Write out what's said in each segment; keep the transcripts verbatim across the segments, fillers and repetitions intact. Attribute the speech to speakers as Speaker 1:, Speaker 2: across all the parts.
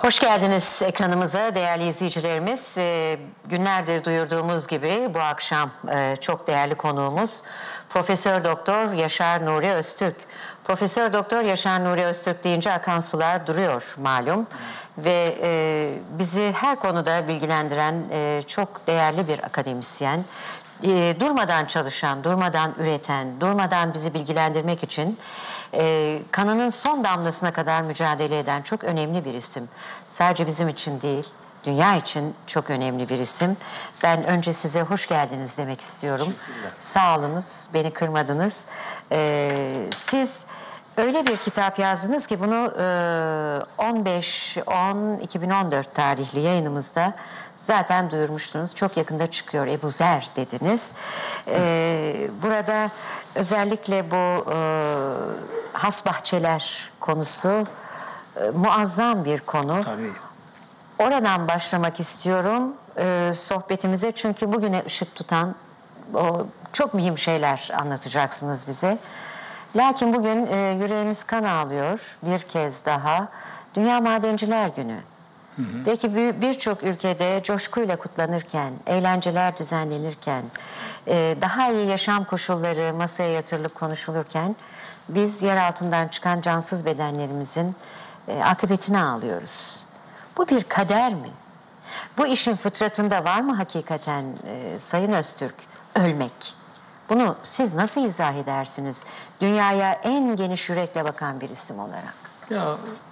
Speaker 1: Hoş geldiniz ekranımıza değerli izleyicilerimiz. E, günlerdir duyurduğumuz gibi bu akşam e, çok değerli konuğumuz Profesör Doktor Yaşar Nuri Öztürk. Profesör Doktor Yaşar Nuri Öztürk deyince akan sular duruyor malum. Ve e, bizi her konuda bilgilendiren e, çok değerli bir akademisyen. E, durmadan çalışan, durmadan üreten, durmadan bizi bilgilendirmek için e, kanının son damlasına kadar mücadele eden çok önemli bir isim. Sadece bizim için değil, dünya için çok önemli bir isim. Ben önce size hoş geldiniz demek istiyorum. Sağ olunuz, beni kırmadınız. E, siz öyle bir kitap yazdınız ki bunu e, on beş on iki bin on dört tarihli yayınımızda zaten duyurmuştunuz. Çok yakında çıkıyor. Ebu Zer dediniz. Ee, burada özellikle bu e, has bahçeler konusu e, muazzam bir konu.
Speaker 2: Tabii.
Speaker 1: Oradan başlamak istiyorum e, sohbetimize. Çünkü bugüne ışık tutan o, çok mühim şeyler anlatacaksınız bize. Lakin bugün e, yüreğimiz kan ağlıyor bir kez daha. Dünya Madenciler Günü. Hı hı. Belki birçok ülkede coşkuyla kutlanırken, eğlenceler düzenlenirken, e, daha iyi yaşam koşulları masaya yatırılıp konuşulurken biz yer altından çıkan cansız bedenlerimizin e, akıbetini ağlıyoruz. Bu bir kader mi? Bu işin fıtratında var mı hakikaten e, Sayın Öztürk ölmek? Bunu siz nasıl izah edersiniz? Dünyaya en geniş yürekle bakan bir isim olarak.
Speaker 2: Ya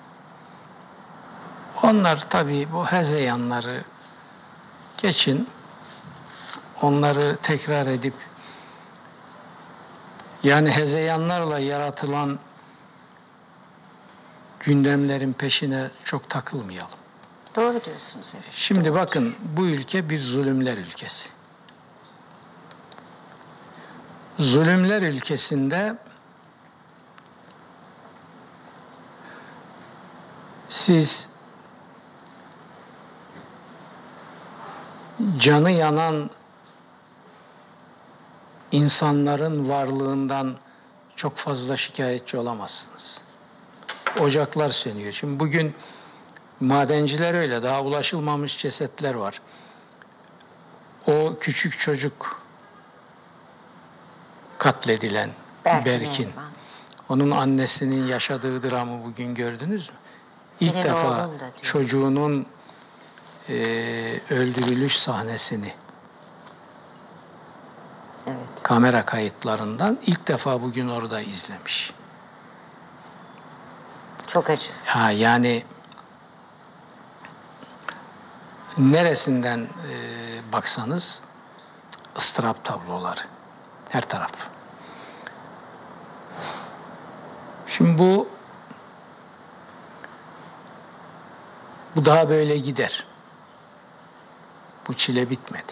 Speaker 2: onlar tabii bu hezeyanları geçin, onları tekrar edip yani hezeyanlarla yaratılan gündemlerin peşine çok takılmayalım.
Speaker 1: Doğru diyorsunuz. Evet.
Speaker 2: Şimdi
Speaker 1: Doğru.
Speaker 2: Bakın bu ülke bir zulümler ülkesi. Zulümler ülkesinde siz canı yanan insanların varlığından çok fazla şikayetçi olamazsınız. Ocaklar sönüyor. Şimdi bugün madenciler öyle, daha ulaşılmamış cesetler var. O küçük çocuk katledilen Berkin, Berkin. Onun annesinin yaşadığı dramı bugün gördünüz mü?
Speaker 1: Senin
Speaker 2: İlk defa çocuğunun e, öldürülüş sahnesini evet. kamera kayıtlarından ilk defa bugün orada izlemiş.
Speaker 1: Çok acı.
Speaker 2: Ha yani neresinden e, baksanız ıstırap tabloları her taraf. Şimdi bu bu daha böyle gider. Bu çile bitmedi.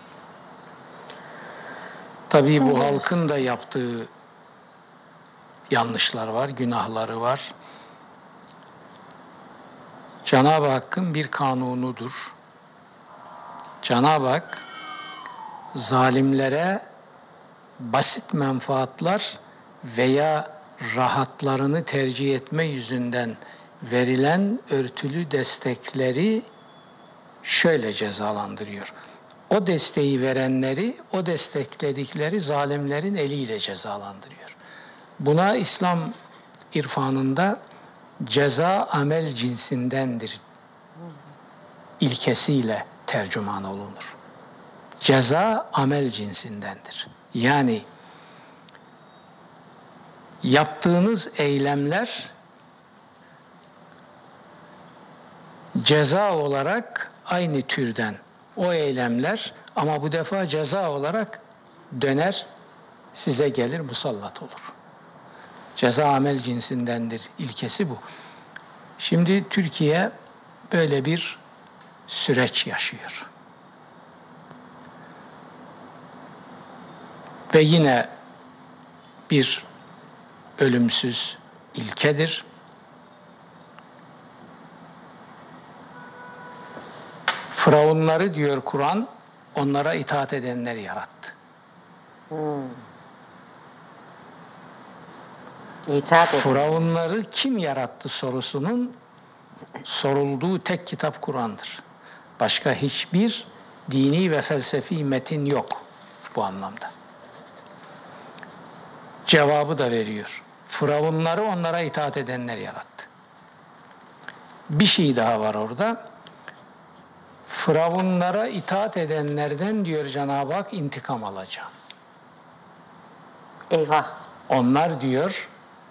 Speaker 2: Tabii bu halkın da yaptığı yanlışlar var, günahları var. Cenab-ı Hakk'ın bir kanunudur. Cenab-ı Hak zalimlere basit menfaatlar veya rahatlarını tercih etme yüzünden verilen örtülü destekleri şöyle cezalandırıyor. O desteği verenleri, o destekledikleri zalimlerin eliyle cezalandırıyor. Buna İslam irfanında ceza amel cinsindendir ilkesiyle tercüman olunur. Ceza amel cinsindendir. Yani yaptığınız eylemler ceza olarak aynı türden o eylemler ama bu defa ceza olarak döner size gelir musallat olur. Ceza amel cinsindendir ilkesi bu. Şimdi Türkiye böyle bir süreç yaşıyor. Ve yine bir ölümsüz ilkedir. Firavunları diyor Kur'an, onlara itaat edenleri yarattı.
Speaker 1: Hmm. İtaat edin.
Speaker 2: Firavunları kim yarattı sorusunun sorulduğu tek kitap Kur'an'dır. Başka hiçbir dini ve felsefi metin yok bu anlamda. Cevabı da veriyor. Firavunları onlara itaat edenler yarattı. Bir şey daha var orada. Firavunlara itaat edenlerden diyor Cenab-ı Hak intikam alacağım.
Speaker 1: Eyvah.
Speaker 2: Onlar diyor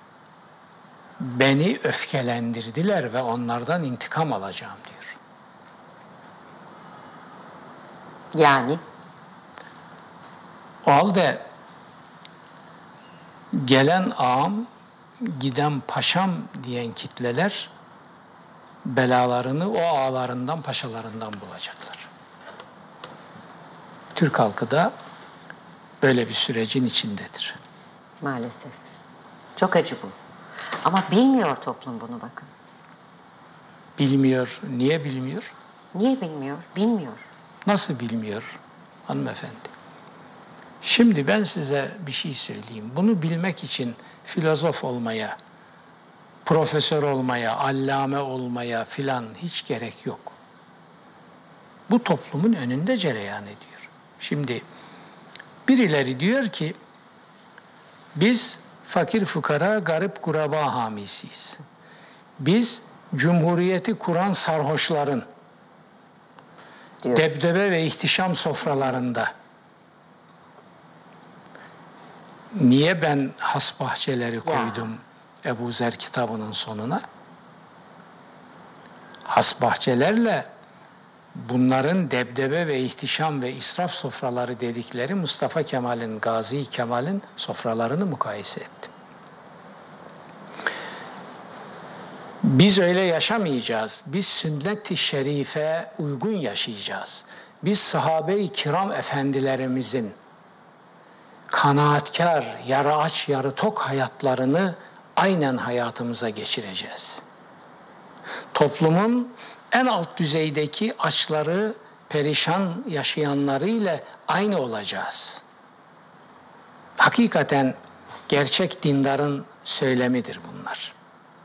Speaker 2: beni öfkelendirdiler ve onlardan intikam alacağım diyor.
Speaker 1: Yani?
Speaker 2: O halde gelen ağam, giden paşam diyen kitleler belalarını o ağalarından, paşalarından bulacaklar. Türk halkı da böyle bir sürecin içindedir.
Speaker 1: Maalesef. Çok acı bu. Ama bilmiyor toplum bunu bakın.
Speaker 2: Bilmiyor. Niye bilmiyor?
Speaker 1: Niye bilmiyor? Bilmiyor.
Speaker 2: Nasıl bilmiyor hanımefendi? Şimdi ben size bir şey söyleyeyim. Bunu bilmek için filozof olmaya, profesör olmaya, allame olmaya filan hiç gerek yok. Bu toplumun önünde cereyan ediyor. Şimdi birileri diyor ki biz fakir fukara, garip kuraba hamisiyiz. Biz cumhuriyeti kuran sarhoşların diyor. Debdebe ve ihtişam sofralarında. Niye ben has bahçeleri koydum ya. Ebu Zer kitabının sonuna? Has bahçelerle bunların debdebe ve ihtişam ve israf sofraları dedikleri Mustafa Kemal'in, Gazi Kemal'in sofralarını mukayese ettim. Biz öyle yaşamayacağız. Biz sünnet-i şerife uygun yaşayacağız. Biz sahabe-i kiram efendilerimizin kanaatkar, yarı aç, yarı tok hayatlarını aynen hayatımıza geçireceğiz. Toplumun en alt düzeydeki açları, perişan yaşayanları ile aynı olacağız. Hakikaten gerçek dindarın söylemidir bunlar.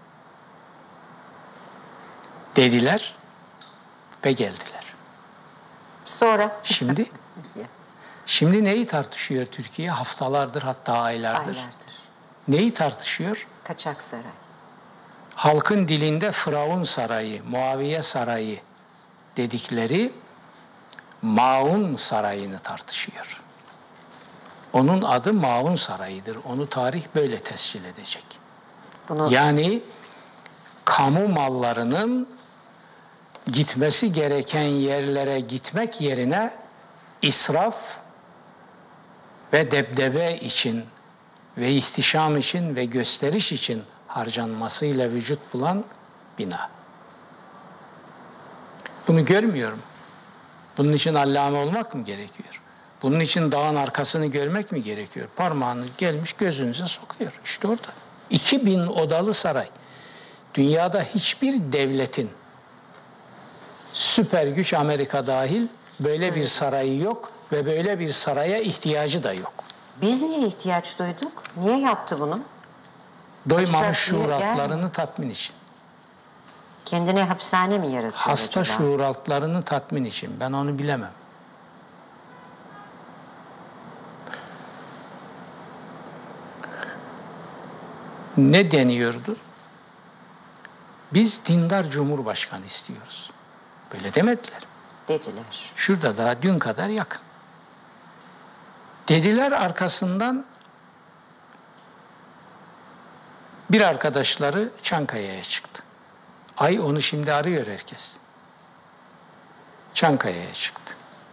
Speaker 2: Dediler ve geldiler.
Speaker 1: Sonra?
Speaker 2: Şimdi? Şimdi neyi tartışıyor Türkiye? Haftalardır, hatta aylardır.
Speaker 1: Aylardır.
Speaker 2: Neyi tartışıyor?
Speaker 1: Kaçak saray.
Speaker 2: Halkın dilinde Firavun Sarayı, Muaviye Sarayı dedikleri Maun Sarayı'nı tartışıyor. Onun adı Maun Sarayı'dır. Onu tarih böyle tescil edecek. Bunu... Yani kamu mallarının gitmesi gereken yerlere gitmek yerine israf ve debdebe için ve ihtişam için ve gösteriş için harcanmasıyla vücut bulan bina. Bunu görmüyorum. Bunun için allame olmak mı gerekiyor? Bunun için dağın arkasını görmek mi gerekiyor? Parmağını gelmiş gözünüze sokuyor. İşte orada. iki bin odalı saray. Dünyada hiçbir devletin, süper güç Amerika dahil, böyle bir sarayı yok ve böyle bir saraya ihtiyacı da yok.
Speaker 1: Biz niye ihtiyaç duyduk? Niye yaptı bunu?
Speaker 2: Doymamış şuuratlarını yani tatmin için.
Speaker 1: Kendine hapishane mi yaratıyor
Speaker 2: Hasta
Speaker 1: acaba?
Speaker 2: şuuratlarını tatmin için. Ben onu bilemem. Ne deniyordu? Biz dindar cumhurbaşkanı istiyoruz. Böyle demediler.
Speaker 1: Dediler.
Speaker 2: Şurada daha dün kadar yakın. Dediler, arkasından bir arkadaşları Çankaya'ya çıktı. Ay onu şimdi arıyor herkes. Çankaya'ya çıktı.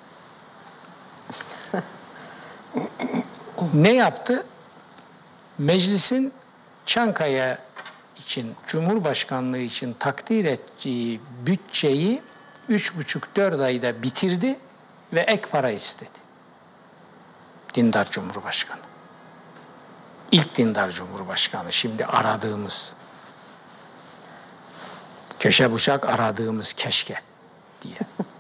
Speaker 2: Ne yaptı? Meclisin Çankaya için, Cumhurbaşkanlığı için takdir ettiği bütçeyi üç buçuk dört ayda bitirdi ve ek para istedi. Dindar Cumhurbaşkanı. İlk dindar Cumhurbaşkanı, şimdi aradığımız, köşe bucak aradığımız keşke diye.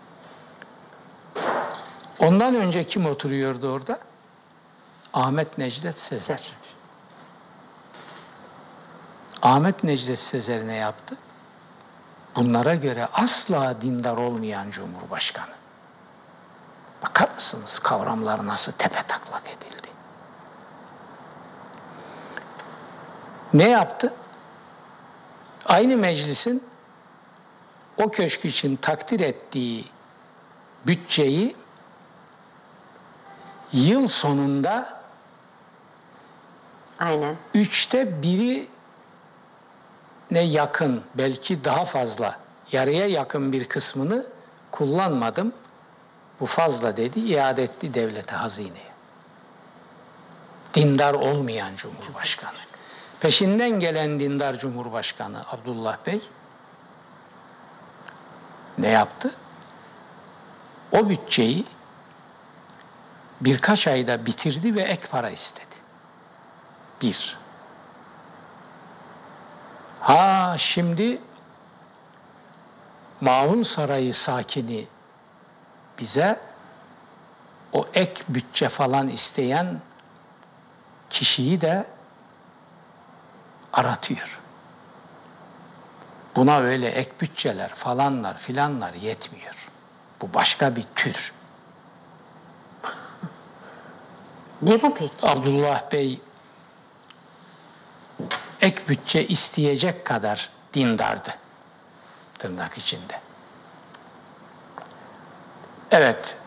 Speaker 2: Ondan önce kim oturuyordu orada? Ahmet Necdet Sezer. Sezer. Ahmet Necdet Sezer ne yaptı? bunlara göre asla dindar olmayan Cumhurbaşkanı. Bakar mısınız kavramlar nasıl tepetaklak edildi? Ne yaptı? Aynı meclisin o köşk için takdir ettiği bütçeyi yıl sonunda
Speaker 1: Aynen.
Speaker 2: üçte biri ne yakın, belki daha fazla, yarıya yakın bir kısmını kullanmadım. Bu fazla dedi, iade etti devlete, hazineye. Dindar olmayan Cumhurbaşkanı. Peşinden gelen dindar Cumhurbaşkanı Abdullah Bey ne yaptı? O bütçeyi birkaç ayda bitirdi ve ek para istedi. Bir. Ha şimdi Maun Sarayı sakini bize o ek bütçe falan isteyen kişiyi de aratıyor. Buna öyle ek bütçeler falanlar filanlar yetmiyor. Bu başka bir tür.
Speaker 1: Ne bu peki?
Speaker 2: Abdullah Bey ek bütçe isteyecek kadar dindardı. Tırnak içinde. Evet,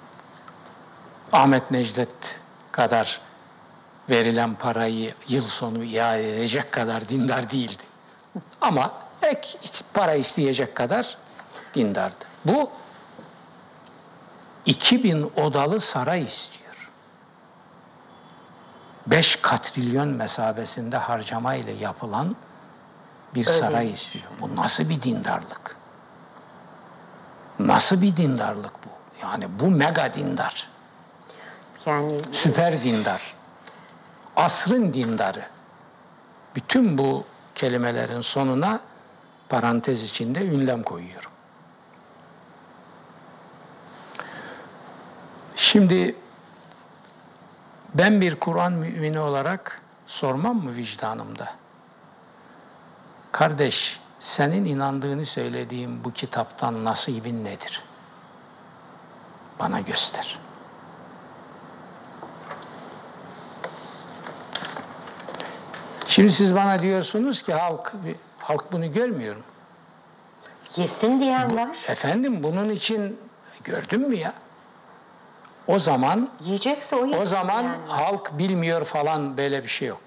Speaker 2: Ahmet Necdet kadar verilen parayı yıl sonu iade edecek kadar dindar değildi. Ama ek para isteyecek kadar dindardı. Bu iki bin odalı saray istiyor. beş katrilyon mesabesinde harcama ile yapılan bir
Speaker 1: Öyle.
Speaker 2: saray istiyor. Bu nasıl bir dindarlık? Nasıl bir dindarlık bu? Yani bu mega dindar.
Speaker 1: Yani
Speaker 2: Süper dindar. Asrın dindarı. Bütün bu kelimelerin sonuna parantez içinde ünlem koyuyorum. Şimdi ben bir Kur'an mümini olarak sormam mı vicdanımda? Kardeş, senin inandığını söylediğin bu kitaptan nasibin nedir? Bana göster. Şimdi siz bana diyorsunuz ki halk halk bunu görmüyor mu?
Speaker 1: yesin diyen var.
Speaker 2: Efendim bunun için gördün mü ya? O zaman
Speaker 1: Yiyecekse o yesin
Speaker 2: o zaman
Speaker 1: diyen var.
Speaker 2: halk bilmiyor falan böyle bir şey yok.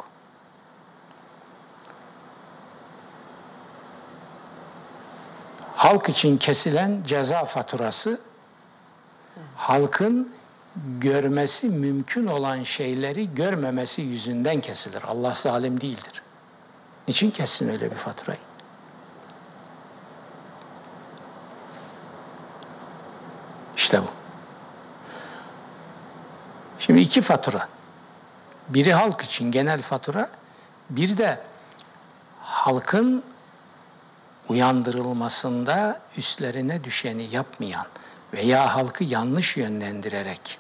Speaker 2: Halk için kesilen ceza faturası halkın görmesi mümkün olan şeyleri görmemesi yüzünden kesilir. Allah zalim değildir. Niçin kessin öyle bir faturayı? İşte bu. Şimdi iki fatura. Biri halk için genel fatura, bir de halkın uyandırılmasında üstlerine düşeni yapmayan veya halkı yanlış yönlendirerek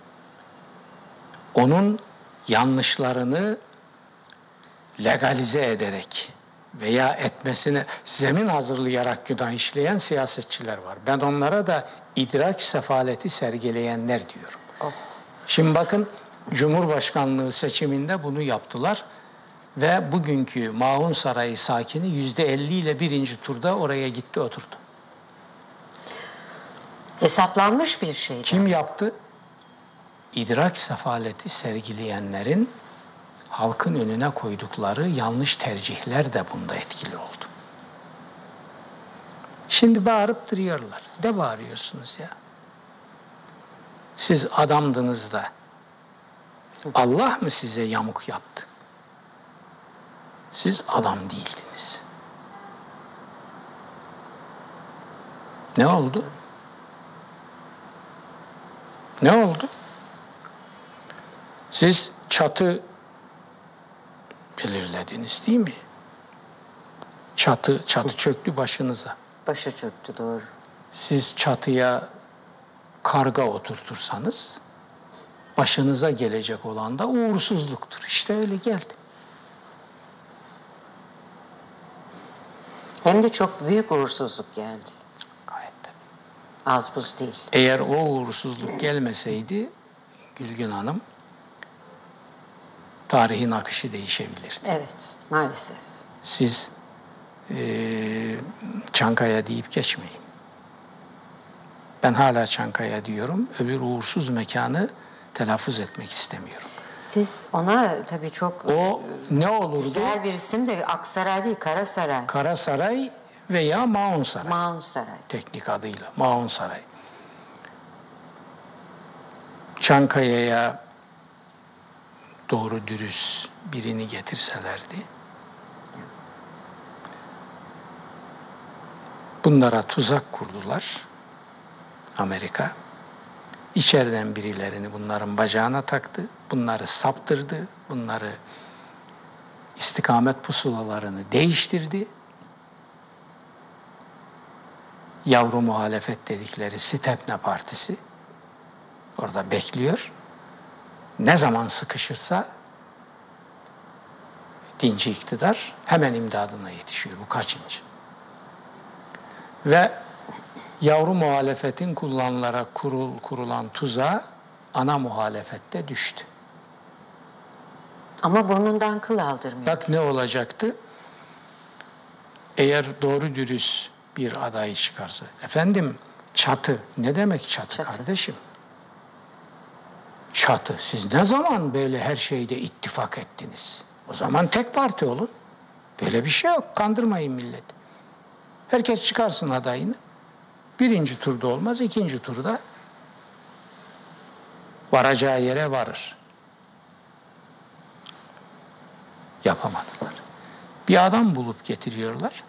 Speaker 2: onun yanlışlarını legalize ederek veya etmesine zemin hazırlayarak günah işleyen siyasetçiler var. Ben onlara da idrak sefaleti sergileyenler diyorum.
Speaker 1: Oh.
Speaker 2: Şimdi bakın Cumhurbaşkanlığı seçiminde bunu yaptılar ve bugünkü Maun Sarayı sakini yüzde elli ile birinci turda oraya gitti oturdu.
Speaker 1: Hesaplanmış bir şeydi.
Speaker 2: Kim yaptı? İdrak sefaleti sergileyenlerin halkın önüne koydukları yanlış tercihler de bunda etkili oldu. Şimdi bağırıp duruyorlar. Ne bağırıyorsunuz ya? Siz adamdınız da Allah mı size yamuk yaptı? Siz adam değildiniz. Ne oldu? Ne oldu? Siz çatı belirlediniz değil mi? Çatı, çatı çöktü başınıza.
Speaker 1: Başı çöktü, doğru.
Speaker 2: Siz çatıya karga oturtursanız başınıza gelecek olan da uğursuzluktur. İşte öyle geldi.
Speaker 1: Hem de çok büyük uğursuzluk geldi.
Speaker 2: Gayet tabii.
Speaker 1: Az buz değil.
Speaker 2: Eğer o uğursuzluk gelmeseydi Gülgün Hanım, tarihin akışı değişebilirdi.
Speaker 1: Evet, maalesef.
Speaker 2: Siz e, Çankaya deyip geçmeyin. Ben hala Çankaya diyorum. Öbür uğursuz mekanı telaffuz etmek istemiyorum.
Speaker 1: Siz ona tabii çok
Speaker 2: O ne olurdu?
Speaker 1: güzel bir isim de Aksaray değil, Karasaray.
Speaker 2: Karasaray veya Maunsaray.
Speaker 1: Maunsaray.
Speaker 2: Teknik adıyla Maunsaray. Çankaya'ya doğru dürüst birini getirselerdi, bunlara tuzak kurdular Amerika. İçeriden birilerini bunların bacağına taktı, bunları saptırdı, bunları istikamet pusulalarını değiştirdi. Yavru muhalefet dedikleri Stepne Partisi orada bekliyor. Ne zaman sıkışırsa dinci iktidar hemen imdadına yetişiyor. Bu kaçıncı? Ve yavru muhalefetin kullanılarak kurul, kurulan tuzağa ana muhalefette düştü.
Speaker 1: Ama burnundan kıl aldırmıyor.
Speaker 2: Bak ne olacaktı? Eğer doğru dürüst bir aday çıkarsa. Efendim çatı. Ne demek çatı,
Speaker 1: Çatı.
Speaker 2: kardeşim? Çatı. Siz ne zaman böyle her şeyde ittifak ettiniz? O zaman tek parti olun. Böyle bir şey yok. Kandırmayın milleti. Herkes çıkarsın adayını. Birinci turda olmaz, ikinci turda varacağı yere varır. Yapamadılar. Bir adam bulup getiriyorlar.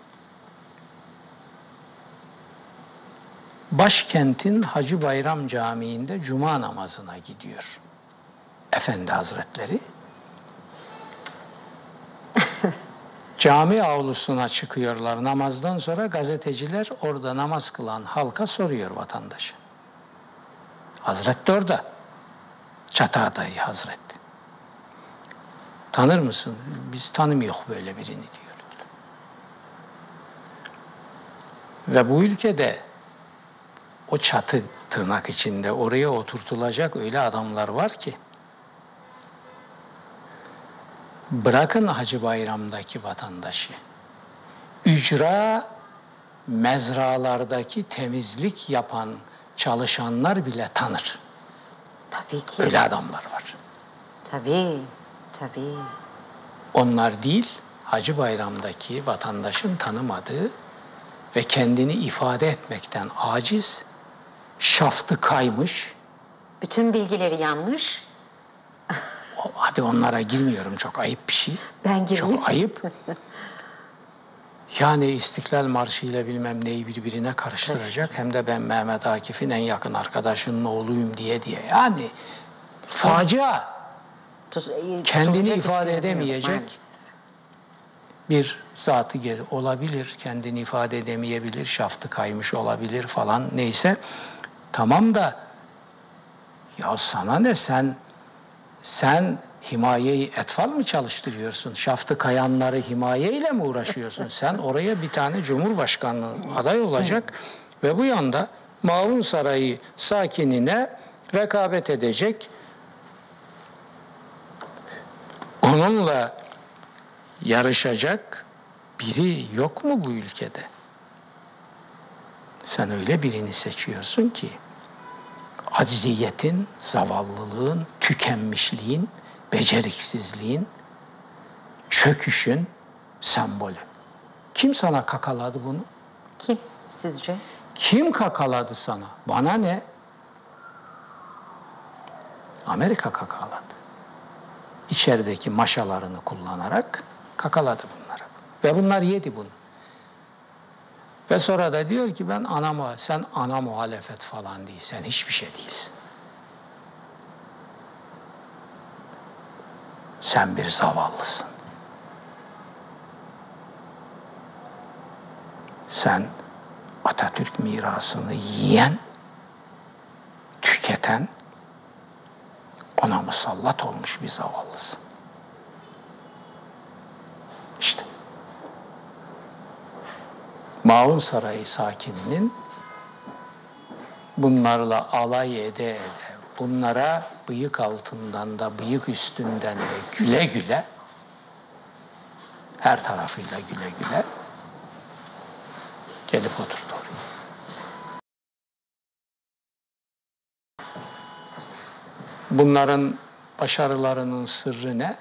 Speaker 2: Başkentin Hacı Bayram Camii'nde cuma namazına gidiyor Efendi Hazretleri. Cami avlusuna çıkıyorlar namazdan sonra, gazeteciler orada namaz kılan halka soruyor vatandaşa. Hazret de orada. Çatı adayı Hazret. Tanır mısın? Biz tanımıyoruz böyle birini diyorlar. Ve bu ülkede o çatı tırnak içinde oraya oturtulacak öyle adamlar var ki, bırakın Hacı Bayram'daki vatandaşı, ücra mezralardaki temizlik yapan çalışanlar bile tanır.
Speaker 1: Tabii ki.
Speaker 2: Öyle adamlar var.
Speaker 1: Tabii, tabii.
Speaker 2: Onlar değil, Hacı Bayram'daki vatandaşın tanımadığı ve kendini ifade etmekten aciz, şaftı kaymış.
Speaker 1: Bütün bilgileri yanlış.
Speaker 2: Hadi onlara girmiyorum, çok ayıp bir şey.
Speaker 1: Ben gireyim.
Speaker 2: Çok ayıp. Yani İstiklal Marşı ile bilmem neyi birbirine karıştıracak. Hem de ben Mehmet Akif'in en yakın arkadaşının oğluyum diye diye. Yani facia.
Speaker 1: Tuz,
Speaker 2: Kendini ifade
Speaker 1: ifade
Speaker 2: edemeyecek bir zatı olabilir. Kendini ifade edemeyebilir. Şaftı kaymış olabilir falan, neyse. Tamam da ya sana ne, sen sen himayeyi etfal mı çalıştırıyorsun? Şaftı kayanları himayeyle mi uğraşıyorsun? Sen oraya bir tane Cumhurbaşkanlığı aday olacak ve bu yanda Maunsaray sakinine rekabet edecek, onunla yarışacak biri yok mu bu ülkede? Sen öyle birini seçiyorsun ki acziyetin, zavallılığın, tükenmişliğin, beceriksizliğin, çöküşün sembolü. Kim sana kakaladı bunu?
Speaker 1: Kim sizce?
Speaker 2: Kim kakaladı sana? Bana ne? Amerika kakaladı. İçerideki maşalarını kullanarak kakaladı bunları. Ve bunlar yedi bunu. Ve sonra da diyor ki ben ana, sen ana muhalefet falan değilsen, hiçbir şey değilsin. Sen bir zavallısın. Sen Atatürk mirasını yiyen, tüketen, ona musallat olmuş bir zavallısın. İşte. Maun Sarayı sakininin bunlarla alay ede ede, bunlara bıyık altından da bıyık üstünden de güle güle, her tarafıyla güle güle gelip oturdu oraya. Bunların başarılarının sırrı ne?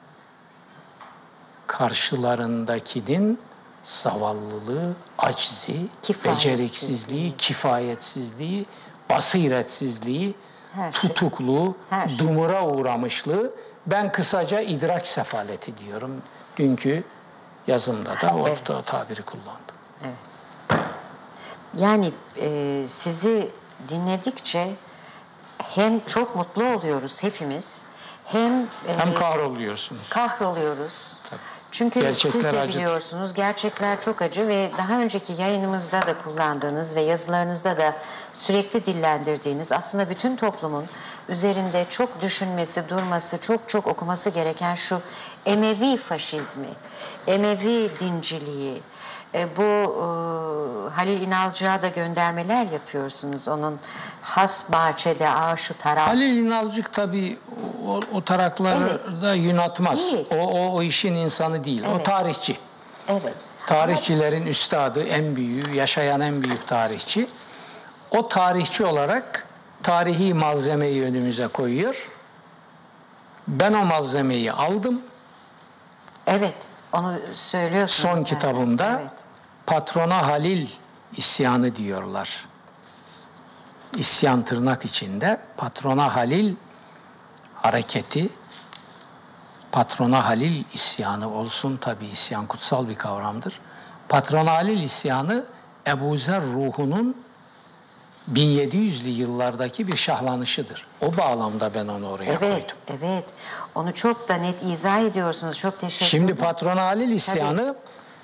Speaker 2: Karşılarındakinin zavallılığı, acizi, beceriksizliği, kifayetsizliği, basiretsizliği, her tutukluğu, her şey. Dumura uğramışlığı. Ben kısaca idrak sefaleti diyorum. Dünkü yazımda da orta evet. tabiri kullandım.
Speaker 1: Evet. Yani e, sizi dinledikçe hem çok mutlu oluyoruz hepimiz, hem e,
Speaker 2: hem kahroluyorsunuz.
Speaker 1: Kahroluyoruz.
Speaker 2: Tabii.
Speaker 1: Çünkü
Speaker 2: gerçekler
Speaker 1: siz de
Speaker 2: acıdır. Biliyorsunuz
Speaker 1: gerçekler çok acı ve daha önceki yayınımızda da kullandığınız ve yazılarınızda da sürekli dillendirdiğiniz, aslında bütün toplumun üzerinde çok düşünmesi, durması, çok çok okuması gereken şu Emevi faşizmi, Emevi dinciliği, e, bu e, Halil İnalcık'a da göndermeler yapıyorsunuz. Onun has bahçede aşu tarak.
Speaker 2: Halil İnalcık tabii o, o tarakları evet. da yunatmaz. O, o, o işin insanı değil. Evet. O tarihçi.
Speaker 1: Evet.
Speaker 2: Tarihçilerin Ama... üstadı, en büyüğü, yaşayan en büyük tarihçi. O tarihçi olarak tarihi malzemeyi önümüze koyuyor. Ben o malzemeyi aldım.
Speaker 1: Evet, onu söylüyorsunuz.
Speaker 2: Son
Speaker 1: zaten.
Speaker 2: kitabımda
Speaker 1: evet.
Speaker 2: Patrona Halil isyanı diyorlar. İsyan tırnak içinde. Patrona Halil hareketi, Patrona Halil isyanı olsun, tabi isyan kutsal bir kavramdır. Patrona Halil isyanı Ebu Zer ruhunun bin yedi yüzlü yıllardaki bir şahlanışıdır. O bağlamda ben onu oraya
Speaker 1: evet,
Speaker 2: koydum.
Speaker 1: Evet, evet. Onu çok da net izah ediyorsunuz. Çok teşekkür ederim.
Speaker 2: Şimdi Patrona Halil isyanı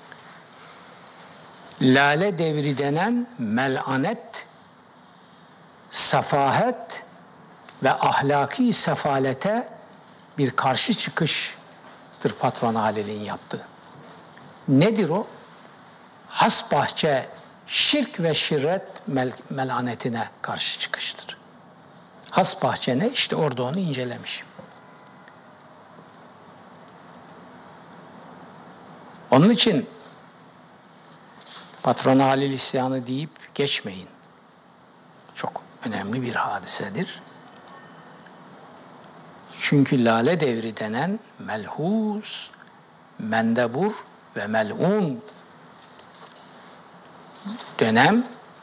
Speaker 2: tabii. Lale devri denen melanet, safahet ve ahlaki sefalete bir karşı çıkıştır Patrona Halil'in yaptığı. Nedir o? Hasbahçe şirk ve şirret mel melanetine karşı çıkıştır. Hasbahçe ne? İşte orada onu incelemişim. Onun için Patrona Halil isyanı deyip geçmeyin. Çok önemli bir hadisedir. Çünkü Lale devri denen melhus, mendebur ve mel'un dönem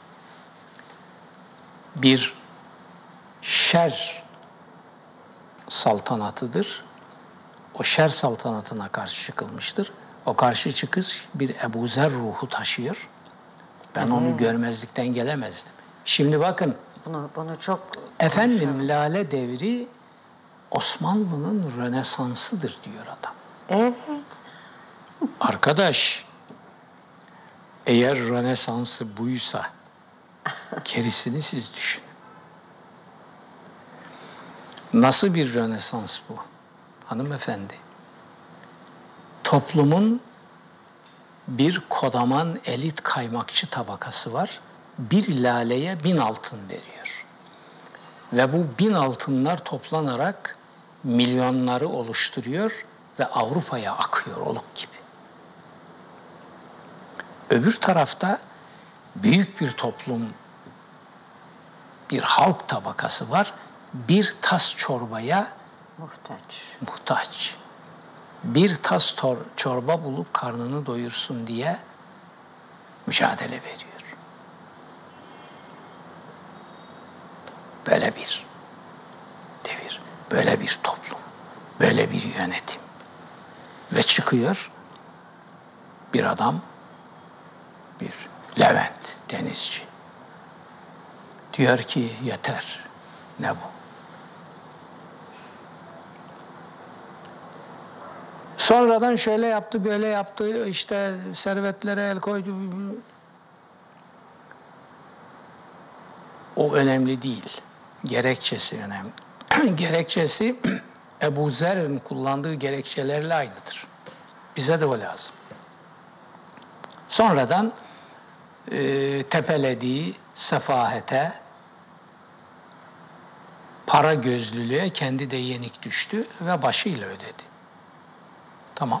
Speaker 2: bir şer saltanatıdır. O şer saltanatına karşı çıkılmıştır. O karşı çıkış bir Ebu Zer ruhu taşıyor. Ben hmm. onu görmezlikten gelemezdim. Şimdi bakın.
Speaker 1: Bunu, bunu çok
Speaker 2: efendim konuşuyorum. Lale devri Osmanlı'nın Rönesansı'dır diyor adam.
Speaker 1: Evet.
Speaker 2: Arkadaş, eğer Rönesansı buysa gerisini siz düşünün. Nasıl bir Rönesans bu hanımefendi? Toplumun bir kodaman elit kaymakçı tabakası var. Bir laleye bin altın veriyor. Ve bu bin altınlar toplanarak milyonları oluşturuyor ve Avrupa'ya akıyor oluk gibi. Öbür tarafta büyük bir toplum, bir halk tabakası var. Bir tas çorbaya
Speaker 1: muhtaç.
Speaker 2: muhtaç. Bir tas çorba bulup karnını doyursun diye mücadele veriyor. Böyle bir devir, böyle bir toplum, böyle bir yönetim. Ve çıkıyor bir adam, bir Levent denizci. Diyor ki yeter, ne bu? Sonradan şöyle yaptı, böyle yaptı, işte servetlere el koydu. O önemli değil. Gerekçesi önemli. Gerekçesi Ebu Zer'in kullandığı gerekçelerle aynıdır. Bize de o lazım. Sonradan e, tepelediği sefahete, para gözlülüğe kendi de yenik düştü ve başıyla ödedi. Tamam.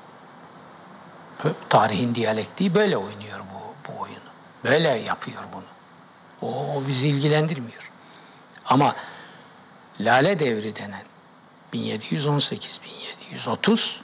Speaker 2: Tarihin diyalektiği böyle oynuyor bu, bu oyunu. Böyle yapıyor bunu. O, o bizi ilgilendirmiyor. Ama Lale Devri denen bin yedi yüz on sekiz bin yedi yüz otuz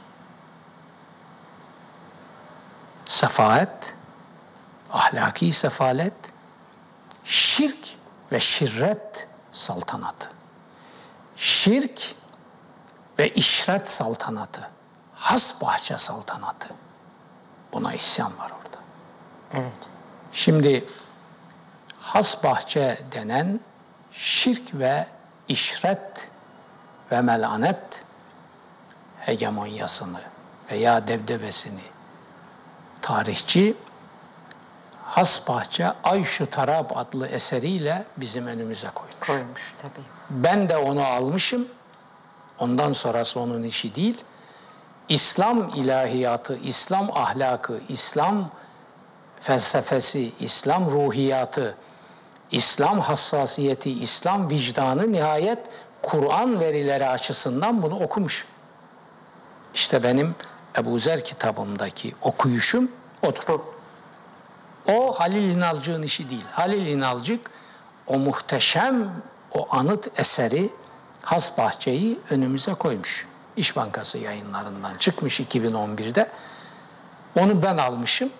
Speaker 2: sefalet, ahlaki sefalet, şirk ve şirret saltanatı. Şirk ve işret saltanatı. Hasbahçe saltanatı. Buna isyan var orada.
Speaker 1: Evet.
Speaker 2: Şimdi hasbahçe denen şirk ve işret ve melanet hegemonyasını veya debdebesini tarihçi Hasbahçe Ayşu Tarab adlı eseriyle bizim önümüze koymuş.
Speaker 1: Koymuş tabii.
Speaker 2: Ben de onu almışım. Ondan sonrası onun işi değil. İslam ilahiyatı, İslam ahlakı, İslam felsefesi, İslam ruhiyatı, İslam hassasiyeti, İslam vicdanı nihayet Kur'an verileri açısından bunu okumuş. İşte benim Ebu Zer kitabımdaki okuyuşum odur.
Speaker 1: Bu.
Speaker 2: O Halil İnalcık'ın işi değil. Halil İnalcık o muhteşem, o anıt eseri Hasbahçe'yi önümüze koymuş. İş Bankası yayınlarından çıkmış iki bin on birde. Onu ben almışım.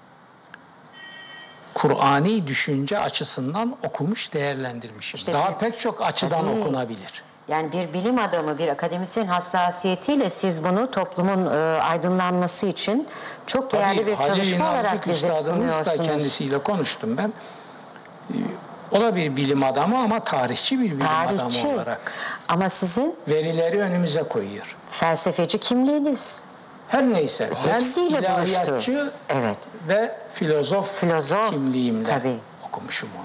Speaker 2: Kur'ani düşünce açısından okumuş, değerlendirmişim.
Speaker 1: İşte
Speaker 2: Daha
Speaker 1: bir,
Speaker 2: pek çok açıdan
Speaker 1: tabii,
Speaker 2: okunabilir.
Speaker 1: Yani bir bilim adamı, bir akademisyen hassasiyetiyle siz bunu toplumun e, aydınlanması için çok değerli
Speaker 2: Tabii,
Speaker 1: bir
Speaker 2: Halil
Speaker 1: çalışma
Speaker 2: İnalcık
Speaker 1: olarak bize
Speaker 2: üstadımız da
Speaker 1: sunuyorsunuz.
Speaker 2: kendisiyle konuştum ben. O da bir bilim adamı ama tarihçi bir bilim
Speaker 1: Tarihçi.
Speaker 2: adamı olarak.
Speaker 1: Ama sizin
Speaker 2: Verileri önümüze koyuyor.
Speaker 1: felsefeci kimliğiniz
Speaker 2: Her neyse
Speaker 1: hepsiyle
Speaker 2: ben
Speaker 1: buluştu.
Speaker 2: ilahiyatçı
Speaker 1: Evet.
Speaker 2: ve filozof,
Speaker 1: Filozof,
Speaker 2: kimliğimle
Speaker 1: tabii.
Speaker 2: okumuşum onu.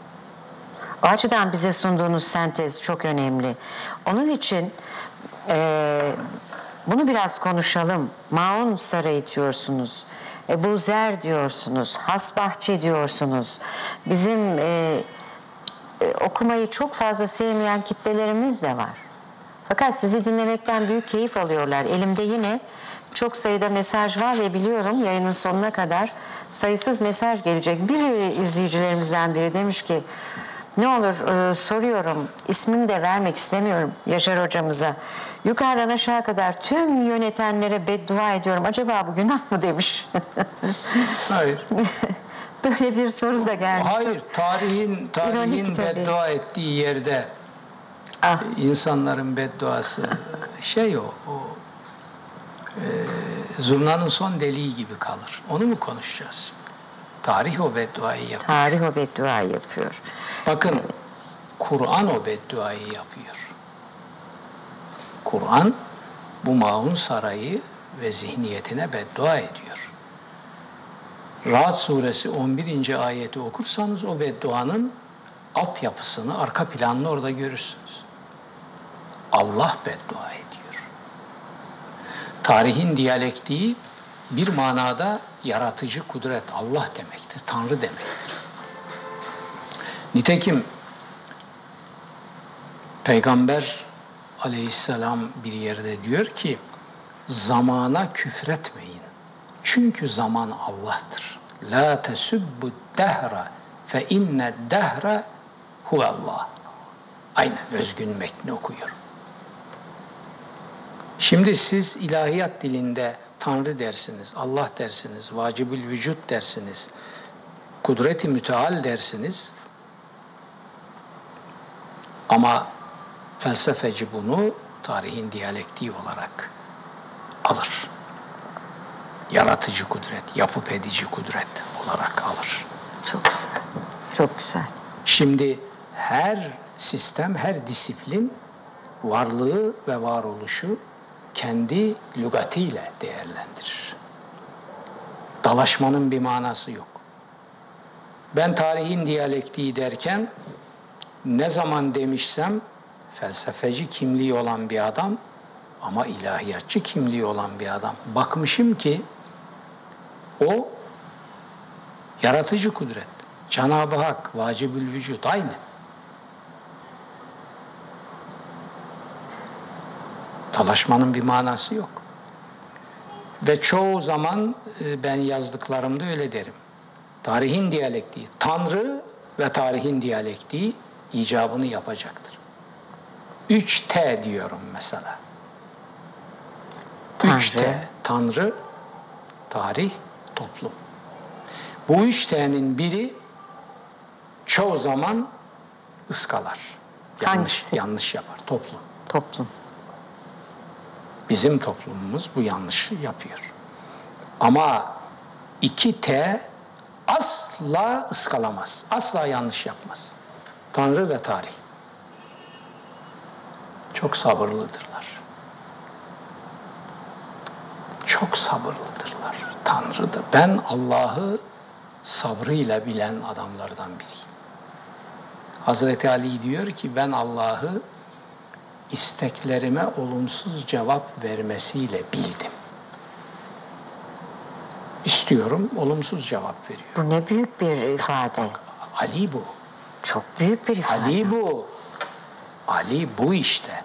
Speaker 1: O açıdan bize sunduğunuz sentez çok önemli. Onun için e, bunu biraz konuşalım. Maun Sarayı diyorsunuz. Ebu Zer diyorsunuz. Hasbahçe diyorsunuz. Bizim e, e, okumayı çok fazla sevmeyen kitlelerimiz de var. Fakat sizi dinlemekten büyük keyif alıyorlar. Elimde yine çok sayıda mesaj var ve biliyorum yayının sonuna kadar sayısız mesaj gelecek. Bir izleyicilerimizden biri demiş ki ne olur e, soruyorum, ismini de vermek istemiyorum Yaşar hocamıza. Yukarıdan aşağı kadar tüm yönetenlere beddua ediyorum. Acaba bu günah mı demiş.
Speaker 2: Hayır.
Speaker 1: Böyle bir soru da geldi.
Speaker 2: Hayır, tarihin tarihin
Speaker 1: İronik tabii.
Speaker 2: beddua ettiği yerde
Speaker 1: Ah.
Speaker 2: insanların bedduası şey o, o e, zurnanın son deliği gibi kalır. Onu mu konuşacağız? Tarih o bedduayı yapıyor.
Speaker 1: Tarih o bedduayı yapıyor.
Speaker 2: Bakın, Kur'an o bedduayı yapıyor. Kur'an bu Maun Sarayı ve zihniyetine beddua ediyor. Ra'd suresi on birinci ayeti okursanız o bedduanın altyapısını, arka planını orada görürsünüz. Allah beddua ediyor. Tarihin diyalektiği bir manada yaratıcı kudret, Allah demektir, Tanrı demektir. Nitekim Peygamber aleyhisselam bir yerde diyor ki, zamana küfretmeyin. Çünkü zaman Allah'tır. La tesubbu dehra fe inne dehra huvallah. Aynen özgün metni okuyorum. Şimdi siz ilahiyat dilinde Tanrı dersiniz, Allah dersiniz, vacibül vücut dersiniz, kudret-i müteal dersiniz. Ama felsefeci bunu tarihin diyalektiği olarak alır. Yaratıcı kudret, yapıp edici kudret olarak alır.
Speaker 1: Çok güzel. Çok güzel.
Speaker 2: Şimdi her sistem, her disiplin varlığı ve varoluşu kendi lügatiyle değerlendirir. Dalaşmanın bir manası yok. Ben tarihin diyalektiği derken ne zaman demişsem felsefeci kimliği olan bir adam ama ilahiyatçı kimliği olan bir adam. Bakmışım ki o Yaratıcı kudret. Cenab-ı Hak, vacibül vücut aynı. Dalaşmanın bir manası yok. Ve çoğu zaman ben yazdıklarımda öyle derim. Tarihin diyalektiği, Tanrı ve tarihin diyalektiği icabını yapacaktır. Üç T diyorum mesela.
Speaker 1: Tanrı.
Speaker 2: Üç T, Tanrı, tarih, toplum. Bu üç T'nin biri çoğu zaman ıskalar. Yanlış,
Speaker 1: Hangisi?
Speaker 2: yanlış yapar, toplum.
Speaker 1: Toplum.
Speaker 2: Bizim toplumumuz bu yanlışı yapıyor. Ama iki T asla ıskalamaz. Asla yanlış yapmaz. Tanrı ve tarih. Çok sabırlıdırlar. Çok sabırlıdırlar. Tanrı da. Ben Allah'ı sabrıyla bilen adamlardan biriyim. Hazreti Ali diyor ki ben Allah'ı isteklerime olumsuz cevap vermesiyle bildim. İstiyorum, olumsuz cevap veriyor.
Speaker 1: Bu ne büyük bir ifade.
Speaker 2: Ali bu.
Speaker 1: Çok büyük bir ifade.
Speaker 2: Ali bu. Ali bu işte.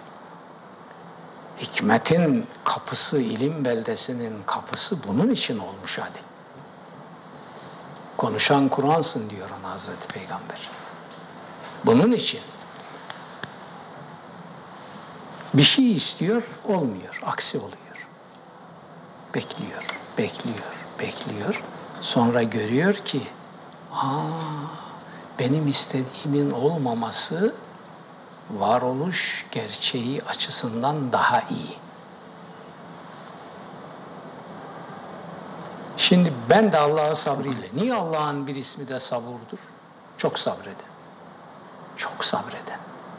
Speaker 2: Hikmetin kapısı, ilim beldesinin kapısı bunun için olmuş Ali. Konuşan Kur'ansın diyor ona Hazreti Peygamber. Bunun için. Bir şey istiyor, olmuyor. Aksi oluyor. Bekliyor, bekliyor, bekliyor. Sonra görüyor ki, aa, benim istediğimin olmaması varoluş gerçeği açısından daha iyi. Şimdi ben de Allah'a sabrıyla. Niye Allah'ın bir ismi de sabırdır? Çok sabreden. Çok sabreden.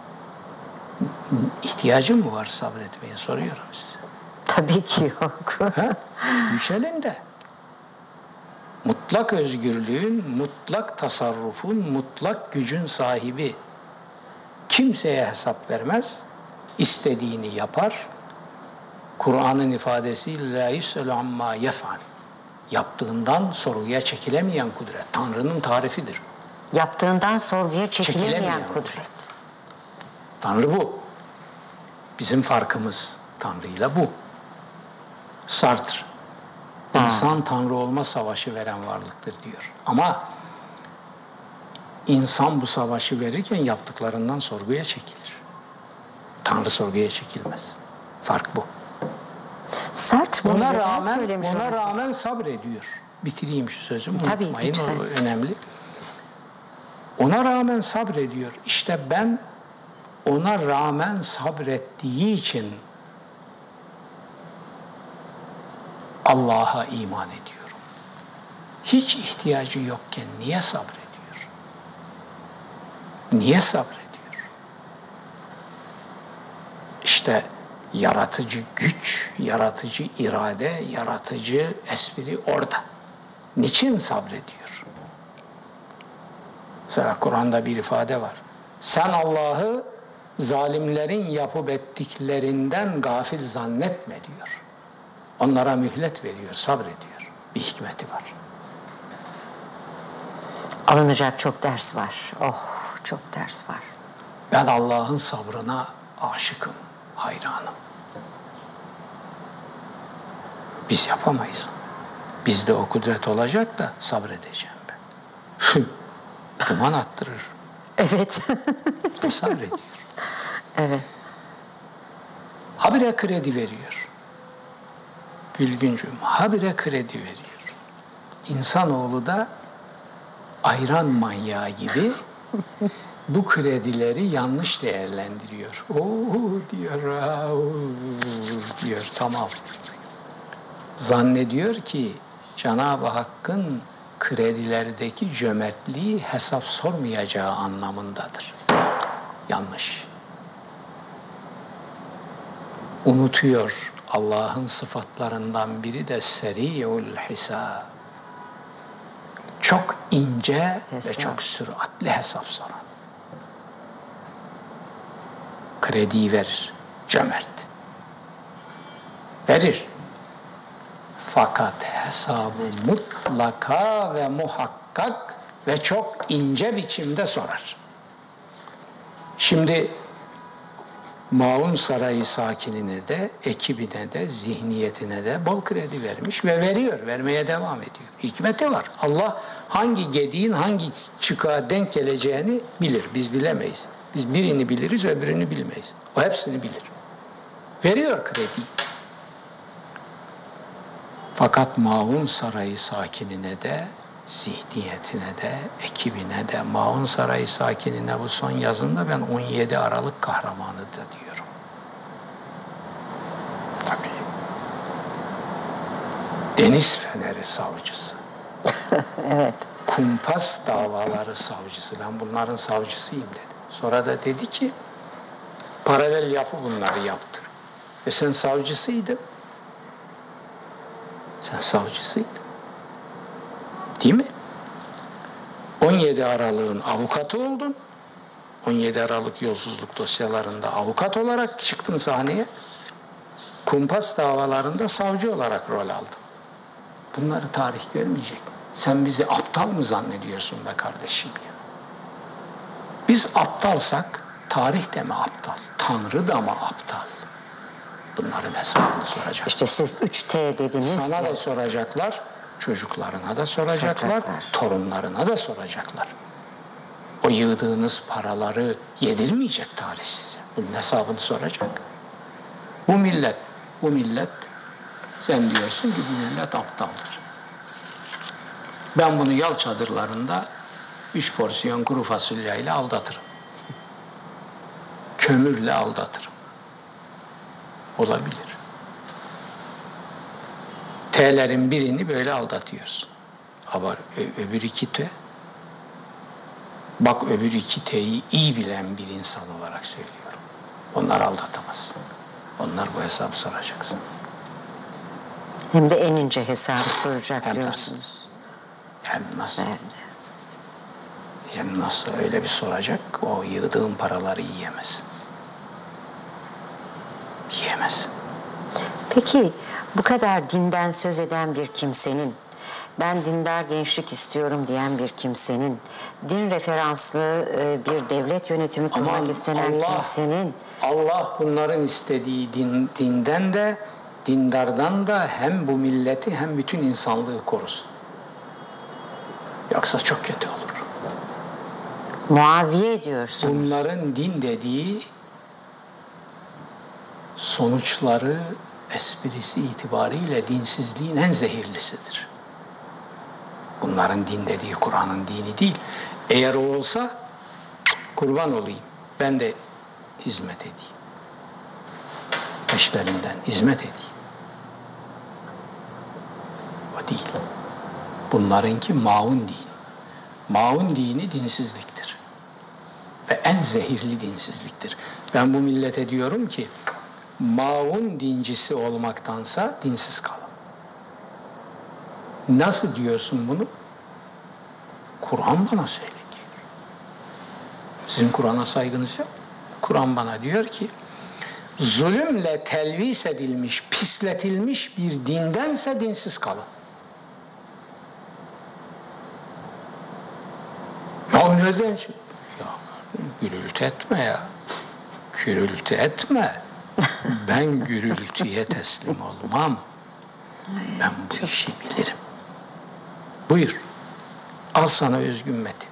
Speaker 2: İhtiyacın mı var sabretmeye soruyorum size.
Speaker 1: Tabii ki yok.
Speaker 2: Ha? Güç elinde. Mutlak özgürlüğün, mutlak tasarrufun, mutlak gücün sahibi. Kimseye hesap vermez, istediğini yapar. Kur'an'ın ifadesi la yus'elu amma yef'al. Yaptığından sorguya çekilemeyen kudret. Tanrı'nın tarifidir.
Speaker 1: Yaptığından sorguya çekilemeyen,
Speaker 2: Çekilemeyen
Speaker 1: kudret.
Speaker 2: kudret. Tanrı bu. Bizim farkımız Tanrı'yla bu. Sartre, insan Tanrı olma savaşı veren varlıktır diyor. Ama insan bu savaşı verirken yaptıklarından sorguya çekilir. Tanrı sorguya çekilmez. Fark bu.
Speaker 1: Sert bunu
Speaker 2: Buna
Speaker 1: neden
Speaker 2: rağmen,
Speaker 1: söylemiş
Speaker 2: buna
Speaker 1: olabilir?
Speaker 2: rağmen sabrediyor. Bitireyim şu sözümü,
Speaker 1: Tabii,
Speaker 2: unutmayın,
Speaker 1: lütfen.
Speaker 2: o önemli. Ona rağmen sabrediyor. İşte ben ona rağmen sabrettiği için Allah'a iman ediyorum. Hiç ihtiyacı yokken niye sabrediyor? Niye sabrediyor? İşte yaratıcı güç, yaratıcı irade, yaratıcı espri orada. Niçin sabrediyor? Mesela Kur'an'da bir ifade var. Sen Allah'ı zalimlerin yapıp ettiklerinden gafil zannetme diyor. Onlara mühlet veriyor, sabrediyor. Bir hikmeti var.
Speaker 1: Alınacak çok ders var. Oh, çok ders var.
Speaker 2: Ben Allah'ın sabrına aşıkım, hayranım. Biz yapamayız. Bizde o kudret olacak da sabredeceğim ben. Duman attırır.
Speaker 1: Evet.
Speaker 2: Sabrediyor.
Speaker 1: Evet.
Speaker 2: Habire kredi veriyor. Gülgüncüm, habire kredi veriyor. İnsanoğlu da ayran manyağı gibi bu kredileri yanlış değerlendiriyor. Oo diyor, oo, diyor, tamam. Zannediyor ki Cenab-ı Hakk'ın kredilerdeki cömertliği hesap sormayacağı anlamındadır. Yanlış. Unutuyor, Allah'ın sıfatlarından biri de seri'ul hisab. Çok ince
Speaker 1: Hesap.
Speaker 2: ve çok süratli hesap soran. Krediyi verir, cömert. Verir. Fakat hesabı mutlaka ve muhakkak muhakkak ve çok ince biçimde sorar. Şimdi Maun Sarayı sakinine de, ekibine de, zihniyetine de bol kredi vermiş ve veriyor, vermeye devam ediyor. Hikmeti var. Allah hangi gediğin hangi çıkığa denk geleceğini bilir. Biz bilemeyiz. Biz birini biliriz, öbürünü bilmeyiz. O hepsini bilir. Veriyor krediyi. Fakat Maun Sarayı sakinine de, zihniyetine de, ekibine de, Maun Sarayı sakinine bu son yazımda ben on yedi Aralık kahramanı da diyorum. Tabii. Deniz Feneri savcısı.
Speaker 1: Evet.
Speaker 2: Kumpas davaları savcısı. Ben bunların savcısıyım dedi. Sonra da dedi ki paralel yapı bunları yaptı. E sen savcısıydın. Sen savcısıydın. Değil mi? on yedi Aralık'ın avukatı oldun. on yedi Aralık yolsuzluk dosyalarında avukat olarak çıktın sahneye. Kumpas davalarında savcı olarak rol aldın. Bunları tarih görmeyecek. Sen bizi aptal mı zannediyorsun be kardeşim ya? Biz aptalsak tarih de mi aptal? Tanrı da mı aptal? Bunların hesabını soracak.
Speaker 1: İşte siz üç T dediniz.
Speaker 2: Sana
Speaker 1: ya.
Speaker 2: da soracaklar, çocuklarına da soracaklar, soracaklar, torunlarına da soracaklar. O yığdığınız paraları yedirmeyecek tarih size. Bunun hesabını soracak. Bu millet, bu millet, sen diyorsun ki bu millet aptaldır. Ben bunu yal çadırlarında üç porsiyon kuru fasulyeyle aldatırım. Kömürle aldatırım. Olabilir. T'lerin birini böyle aldatıyorsun. Ama öbür iki T, bak öbür iki T'yi iyi bilen bir insan olarak söylüyorum. Onlar aldatamazsın. Onlar bu hesabı soracaksın.
Speaker 1: Hem de en ince hesabı soracak
Speaker 2: hem
Speaker 1: diyorsunuz.
Speaker 2: Nasıl? Hem nasıl?
Speaker 1: Hem de.
Speaker 2: Hem nasıl öyle bir soracak, o yığdığın paraları yiyemezsin. Yiyemezsin.
Speaker 1: Peki bu kadar dinden söz eden bir kimsenin, ben dindar gençlik istiyorum diyen bir kimsenin, din referanslı bir devlet yönetimi kurmak
Speaker 2: Aman
Speaker 1: istenen
Speaker 2: Allah,
Speaker 1: kimsenin...
Speaker 2: Allah bunların istediği din, dinden de, dindardan da hem bu milleti hem bütün insanlığı korusun. Yoksa çok kötü olur.
Speaker 1: Muaviye ediyorsunuz.
Speaker 2: Bunların din dediği sonuçları, esprisi itibariyle dinsizliğin en zehirlisidir. Bunların din dediği Kur'an'ın dini değil. Eğer o olsa kurban olayım. Ben de hizmet edeyim. Peşlerinden hizmet edeyim. O değil. Bunlarınki maun dini. Maun dini dinsizliktir. Ve en zehirli dinsizliktir. Ben bu millete diyorum ki maun dincisi olmaktansa dinsiz kalın. Nasıl diyorsun bunu? Kur'an bana söyle diyor. Sizin Kur'an'a saygınız yok. Kur'an bana diyor ki zulümle telvis edilmiş, pisletilmiş bir dindense dinsiz kalın. Ya neden? Ya gürültü etme ya. Gürültü etme. Ben gürültüye teslim olmam. Ben bu işi bilirim. Buyur. Al sana özgün metin.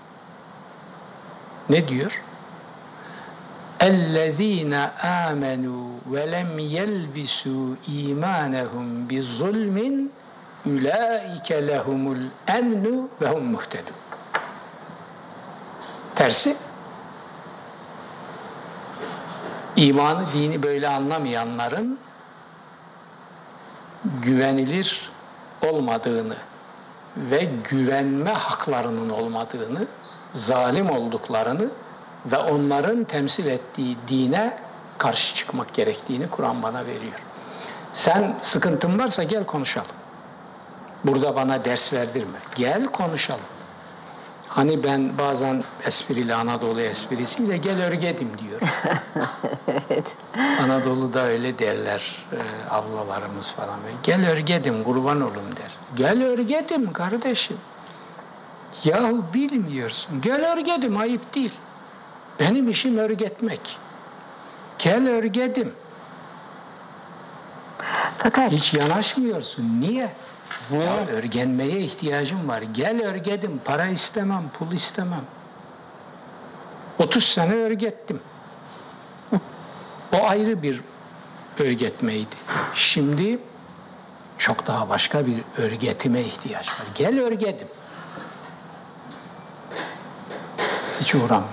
Speaker 2: Ne diyor? اَلَّذ۪ينَ آمَنُوا وَلَمْ يَلْبِسُوا اِيمَانَهُمْ بِظُلْمٍ اُولَٰئِكَ لَهُمُ الْاَمْنُ وَهُمْ مُهْتَدُونَ. Tersi, imanı, dini böyle anlamayanların güvenilir olmadığını ve güvenme haklarının olmadığını, zalim olduklarını ve onların temsil ettiği dine karşı çıkmak gerektiğini Kur'an bana veriyor. Sen sıkıntın varsa gel konuşalım. Burada bana ders verdirme. Gel konuşalım. Hani ben bazen espriyle, Anadolu esprisiyle gel örgedim diyor.
Speaker 1: Evet.
Speaker 2: Anadolu'da öyle derler e, ablalarımız falan. Gel örgedim, kurban olun der. Gel örgedim kardeşim. Yahu bilmiyorsun. Gel örgedim, ayıp değil. Benim işim örgetmek. Gel örgedim.
Speaker 1: Fakat
Speaker 2: hiç yanaşmıyorsun. Niye?
Speaker 1: Niye?
Speaker 2: Ya örgenmeye ihtiyacım var. Gel örgedim. Para istemem, pul istemem. otuz sene örgettim. O ayrı bir örgetmeydi. Şimdi çok daha başka bir örgetime ihtiyaç var. Gel örgedim. Hiç uğramıyor.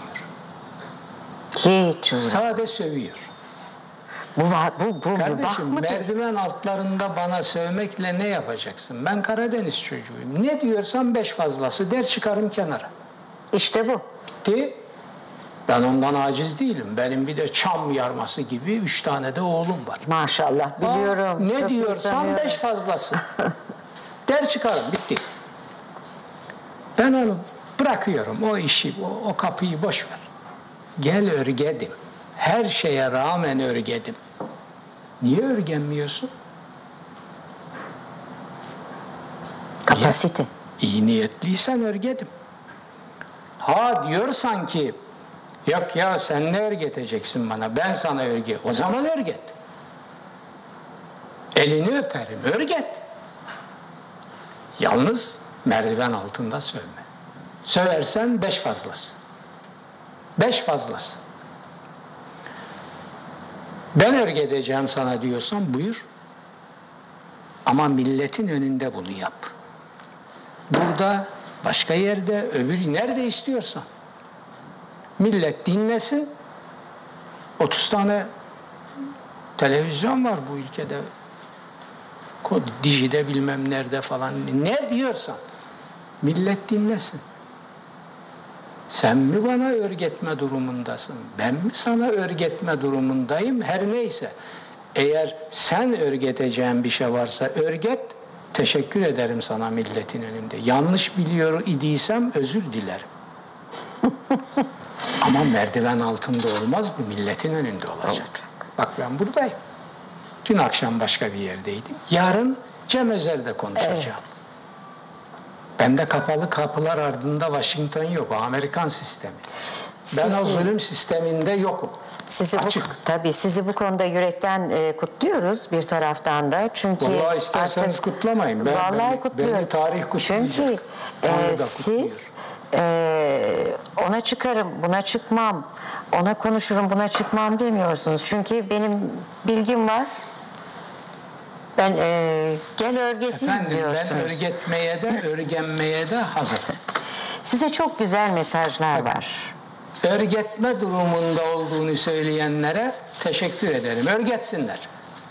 Speaker 1: hiç uğra-
Speaker 2: Sade sövüyor.
Speaker 1: Bu var, bu, bu mübah
Speaker 2: Kardeşim
Speaker 1: mıdır?
Speaker 2: merdiven altlarında bana sövmekle ne yapacaksın? Ben Karadeniz çocuğuyum. Ne diyorsam beş fazlası der çıkarım kenara.
Speaker 1: İşte bu.
Speaker 2: Bitti. Ben ondan aciz değilim. Benim bir de çam yarması gibi üç tane de oğlum var.
Speaker 1: Maşallah biliyorum.
Speaker 2: Ne
Speaker 1: çok iyi
Speaker 2: diyorsam
Speaker 1: tanıyorum.
Speaker 2: beş fazlası. Der çıkarım, bitti. Ben onu bırakıyorum, o işi, o, o kapıyı boş ver. Gel örgedim. Her şeye rağmen örgedim. Niye örgenmiyorsun?
Speaker 1: Kapasite.
Speaker 2: İyi niyetliysen örgedim. Ha diyorsan ki yok ya sen ne örgeteceksin bana, ben sana örge. O zaman örget. Elini öperim, örget. Yalnız merdiven altında sövme. Söversen beş fazlası. Beş fazlası. Ben örgedeceğim sana diyorsan buyur. Ama milletin önünde bunu yap. Burada, başka yerde, öbür nerede istiyorsan. Millet dinlesin. otuz tane televizyon var bu ülkede. Diji'de bilmem nerede falan. Ne diyorsan. Millet dinlesin. Sen mi bana örgetme durumundasın? Ben mi sana örgetme durumundayım? Her neyse. Eğer sen örgeteceğin bir şey varsa örget. Teşekkür ederim sana milletin önünde. Yanlış biliyor idiysem özür dilerim. Ama merdiven altında olmaz, bu milletin önünde olacak. Bak ben buradayım. Dün akşam başka bir yerdeydim. Yarın Cem Özer'de konuşacağım. Evet. Bende kapalı kapılar ardında Washington yok. O Amerikan sistemi.
Speaker 1: Sizi,
Speaker 2: ben o zulüm sisteminde yokum.
Speaker 1: Sizi
Speaker 2: Açık.
Speaker 1: Bu, tabii sizi bu konuda yürekten e, kutluyoruz bir taraftan da. Çünkü
Speaker 2: vallahi isterseniz
Speaker 1: artık,
Speaker 2: kutlamayın. Ben,
Speaker 1: vallahi
Speaker 2: beni,
Speaker 1: kutluyorum.
Speaker 2: Beni tarih kutlayacak.
Speaker 1: Çünkü e, siz e, ona çıkarım, buna çıkmam, ona konuşurum, buna çıkmam demiyorsunuz. Çünkü benim bilgim var. Ben e, gel örgeteyim
Speaker 2: Efendim,
Speaker 1: diyorsunuz.
Speaker 2: ben örgetmeye de örgenmeye de hazırım.
Speaker 1: Size çok güzel mesajlar
Speaker 2: Bakın,
Speaker 1: var.
Speaker 2: Örgetme durumunda olduğunu söyleyenlere teşekkür ederim. Örgetsinler.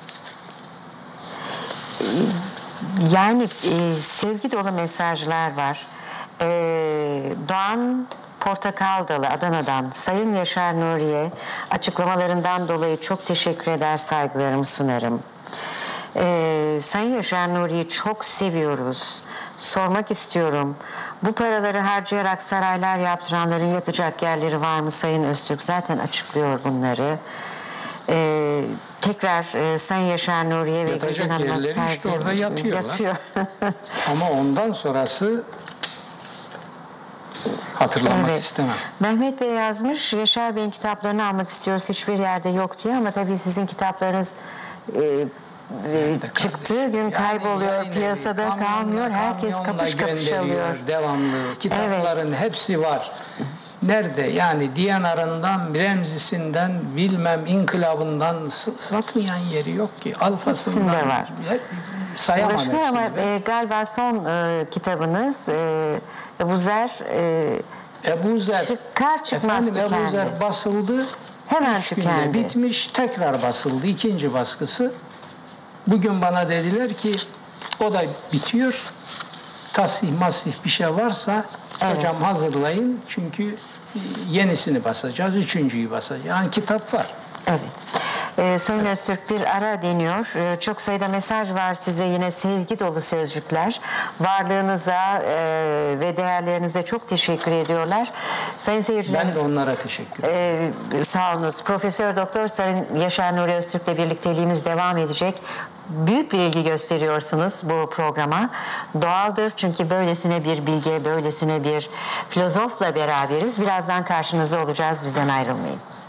Speaker 1: Yani e, sevgi dolu mesajlar var. E, Doğan Portakaldalı Adana'dan Sayın Yaşar Nuri'ye açıklamalarından dolayı çok teşekkür eder, saygılarımı sunarım. Ee, Sayın Yaşar Nuri'yi çok seviyoruz. Sormak istiyorum. Bu paraları harcayarak saraylar yaptıranların yatacak yerleri var mı Sayın Öztürk? Zaten açıklıyor bunları. Ee, tekrar e, Sayın Yaşar Nuri'ye ve Gülgün Hanım'a
Speaker 2: yerleri
Speaker 1: saygı
Speaker 2: işte orada yatıyorlar.
Speaker 1: yatıyor.
Speaker 2: Ama ondan sonrası hatırlamak
Speaker 1: Evet.
Speaker 2: istemem.
Speaker 1: Mehmet Bey yazmış, Yaşar Bey'in kitaplarını almak istiyoruz, hiçbir yerde yok diye, ama tabii sizin kitaplarınız e, e, çıktığı gün
Speaker 2: Yani
Speaker 1: kayboluyor,
Speaker 2: yayın evi,
Speaker 1: piyasada
Speaker 2: kamyonla,
Speaker 1: kalmıyor, herkes
Speaker 2: kamyonla
Speaker 1: kapış kapış
Speaker 2: gönderiyor,
Speaker 1: alıyor.
Speaker 2: devamlı. Kitapların evet. hepsi var. Nerede? Yani Diyanar'ından, Remzisi'nden, bilmem İnkılabından satmayan yeri yok ki. Alfasından.
Speaker 1: Hepsinde var.
Speaker 2: Sayamam hepsini.
Speaker 1: Ama e, galiba son e, kitabınız e, Ebu Zer e,
Speaker 2: Ebu Zer,
Speaker 1: çıkar çıkmaz
Speaker 2: efendim,
Speaker 1: tükendi.
Speaker 2: Ebu Zer basıldı.
Speaker 1: Hemen
Speaker 2: üç günde
Speaker 1: tükendi.
Speaker 2: bitmiş, tekrar basıldı. İkinci baskısı. Bugün bana dediler ki o da bitiyor. Tasih masih bir şey varsa evet. hocam hazırlayın. Çünkü yenisini basacağız, üçüncüyü basacağız. Yani kitap var.
Speaker 1: Evet. Ee, Sayın Öztürk, bir ara deniyor. Ee, çok sayıda mesaj var size, yine sevgi dolu sözcükler. Varlığınıza e, ve değerlerinize çok teşekkür ediyorlar. Sayın seyircilerimiz.
Speaker 2: Ben de onlara teşekkür ederim.
Speaker 1: E, sağ olunuz. Profesör Doktor Sayın Yaşar Nuri Öztürk'le birlikteliğimiz devam edecek. büyük bir ilgi gösteriyorsunuz bu programa. Doğaldır çünkü böylesine bir bilge, böylesine bir filozofla beraberiz. Birazdan karşınızda olacağız. Bizden ayrılmayın.